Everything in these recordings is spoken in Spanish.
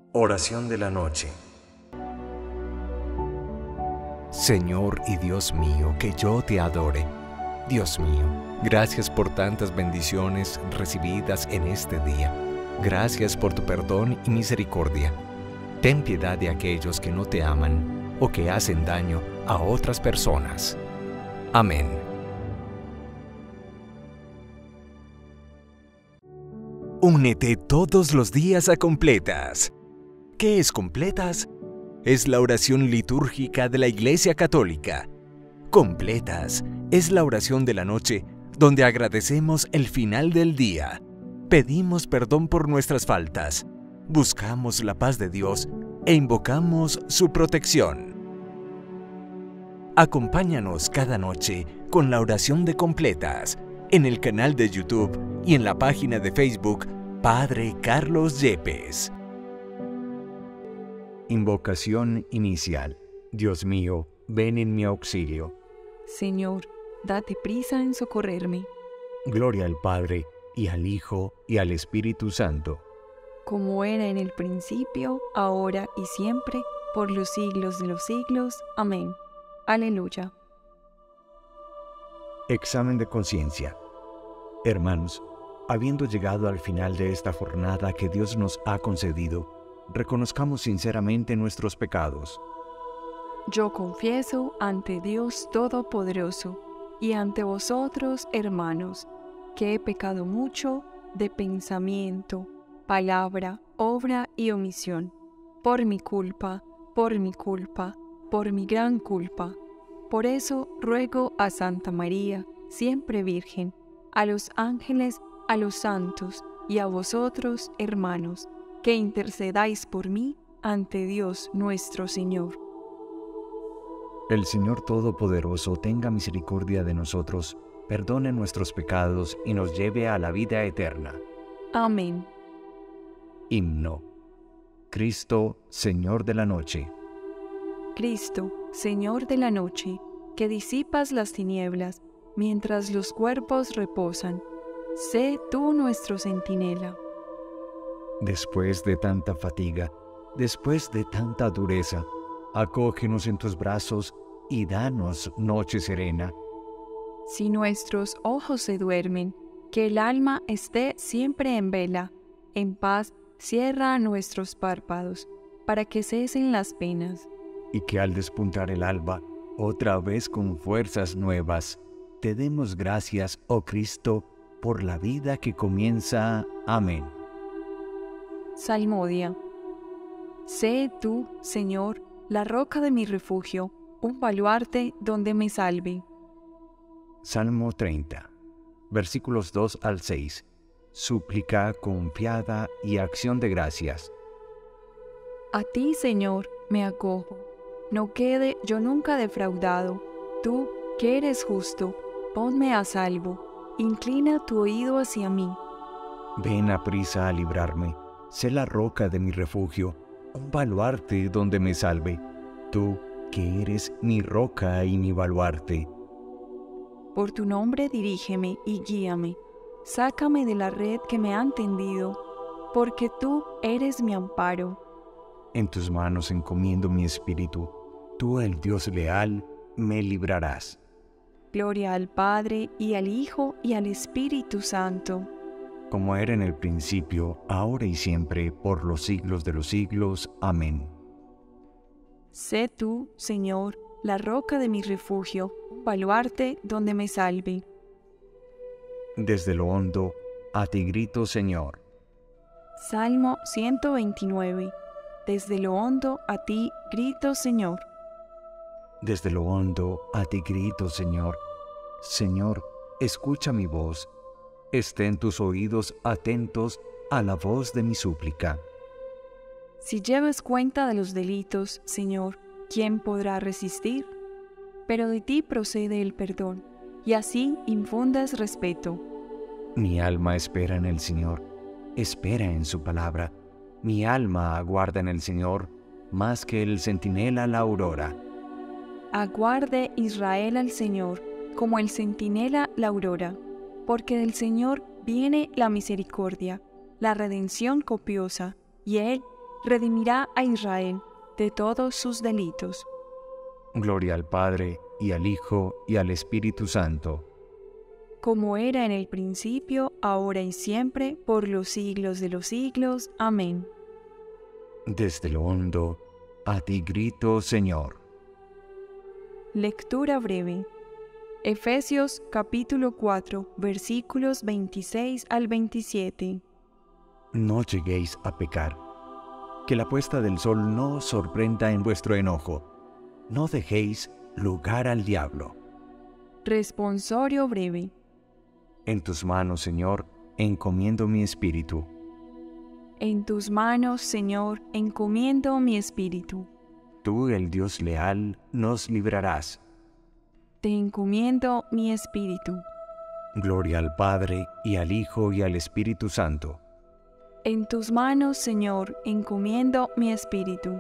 Oración de la noche. Señor y Dios mío, que yo te adore. Dios mío, gracias por tantas bendiciones recibidas en este día. Gracias por tu perdón y misericordia. Ten piedad de aquellos que no te aman o que hacen daño a otras personas. Amén. Únete todos los días a Completas. ¿Qué es Completas? Es la oración litúrgica de la Iglesia Católica. Completas es la oración de la noche donde agradecemos el final del día, pedimos perdón por nuestras faltas, buscamos la paz de Dios e invocamos su protección. Acompáñanos cada noche con la oración de Completas en el canal de YouTube y en la página de Facebook Padre Carlos Yepes. Invocación inicial. Dios mío, ven en mi auxilio. Señor, date prisa en socorrerme. Gloria al Padre, y al Hijo, y al Espíritu Santo. Como era en el principio, ahora y siempre, por los siglos de los siglos. Amén. Aleluya. Examen de conciencia. Hermanos, habiendo llegado al final de esta jornada que Dios nos ha concedido, reconozcamos sinceramente nuestros pecados. Yo confieso ante Dios Todopoderoso y ante vosotros, hermanos, que he pecado mucho de pensamiento, palabra, obra y omisión, por mi culpa, por mi gran culpa. Por eso ruego a Santa María, siempre Virgen, a los ángeles, a los santos y a vosotros, hermanos, que intercedáis por mí ante Dios nuestro Señor. El Señor Todopoderoso tenga misericordia de nosotros, perdone nuestros pecados y nos lleve a la vida eterna. Amén. Himno. Cristo, Señor de la noche. Cristo, Señor de la noche, que disipas las tinieblas mientras los cuerpos reposan, sé tú nuestro centinela. Después de tanta fatiga, después de tanta dureza, acógenos en tus brazos y danos noche serena. Si nuestros ojos se duermen, que el alma esté siempre en vela, en paz cierra nuestros párpados, para que cesen las penas. Y que al despuntar el alba, otra vez con fuerzas nuevas, te demos gracias, oh Cristo, por la vida que comienza. Amén. Salmodia. Sé tú, Señor, la roca de mi refugio, un baluarte donde me salve. Salmo 30, versículos 2 al 6. Súplica confiada y acción de gracias. A ti, Señor, me acojo. No quede yo nunca defraudado. Tú, que eres justo, ponme a salvo. Inclina tu oído hacia mí. Ven aprisa a librarme. Sé la roca de mi refugio, un baluarte donde me salve. Tú, que eres mi roca y mi baluarte. Por tu nombre dirígeme y guíame. Sácame de la red que me han tendido, porque tú eres mi amparo. En tus manos encomiendo mi espíritu. Tú, el Dios leal, me librarás. Gloria al Padre, y al Hijo, y al Espíritu Santo. Como era en el principio, ahora y siempre, por los siglos de los siglos. Amén. Sé tú, Señor, la roca de mi refugio, un baluarte donde me salve. Desde lo hondo, a ti grito, Señor. Salmo 129. Desde lo hondo a ti grito, Señor. Desde lo hondo, a ti grito, Señor. Señor, escucha mi voz. Estén tus oídos atentos a la voz de mi súplica. Si llevas cuenta de los delitos, Señor, ¿quién podrá resistir? Pero de ti procede el perdón, y así infundas respeto. Mi alma espera en el Señor, espera en su palabra. Mi alma aguarda en el Señor, más que el centinela la aurora. Aguarde Israel al Señor, como el centinela la aurora, porque del Señor viene la misericordia, la redención copiosa, y Él redimirá a Israel de todos sus delitos. Gloria al Padre, y al Hijo, y al Espíritu Santo. Como era en el principio, ahora y siempre, por los siglos de los siglos. Amén. Desde lo hondo, a ti grito, Señor. Lectura breve. Efesios capítulo 4, versículos 26 al 27. No lleguéis a pecar. Que la puesta del sol no os sorprenda en vuestro enojo. No dejéis lugar al diablo. Responsorio breve. En tus manos, Señor, encomiendo mi espíritu. En tus manos, Señor, encomiendo mi espíritu. Tú, el Dios leal, nos librarás. Te encomiendo mi espíritu. Gloria al Padre, y al Hijo, y al Espíritu Santo. En tus manos, Señor, encomiendo mi espíritu.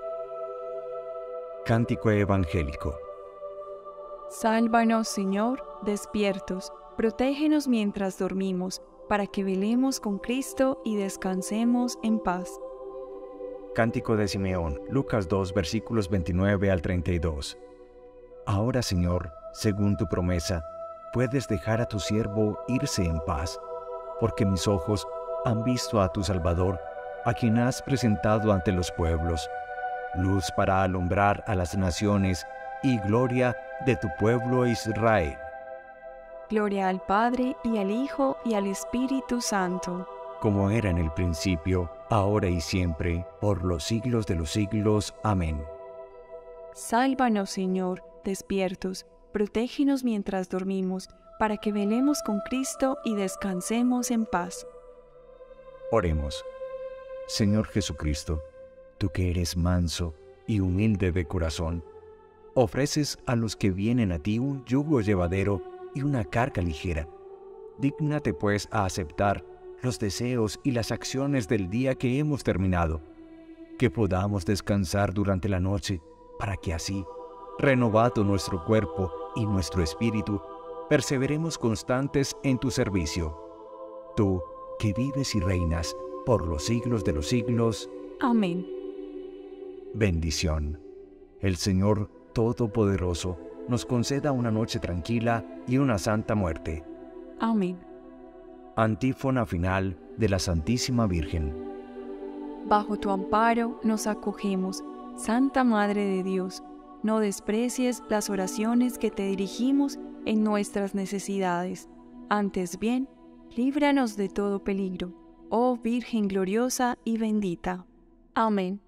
Cántico evangélico. Sálvanos, Señor, despiertos. Protégenos mientras dormimos, para que velemos con Cristo y descansemos en paz. Cántico de Simeón, Lucas 2, versículos 29 al 32. Ahora, Señor, según tu promesa, puedes dejar a tu siervo irse en paz, porque mis ojos han visto a tu Salvador, a quien has presentado ante los pueblos, luz para alumbrar a las naciones y gloria de tu pueblo Israel. Gloria al Padre, y al Hijo, y al Espíritu Santo. Como era en el principio, ahora y siempre, por los siglos de los siglos. Amén. Sálvanos, Señor, despiertos. Protégenos mientras dormimos, para que velemos con Cristo y descansemos en paz. Oremos. Señor Jesucristo, tú que eres manso y humilde de corazón, ofreces a los que vienen a ti un yugo llevadero y una carga ligera. Dígnate pues a aceptar los deseos y las acciones del día que hemos terminado, que podamos descansar durante la noche, para que así, renovado nuestro cuerpo y nuestro espíritu, perseveremos constantes en tu servicio. Tú, que vives y reinas por los siglos de los siglos. Amén. Bendición. El Señor Todopoderoso nos conceda una noche tranquila y una santa muerte. Amén. Antífona final de la Santísima Virgen. Bajo tu amparo nos acogemos, Santa Madre de Dios. No desprecies las oraciones que te dirigimos en nuestras necesidades. Antes bien, líbranos de todo peligro, oh Virgen gloriosa y bendita. Amén.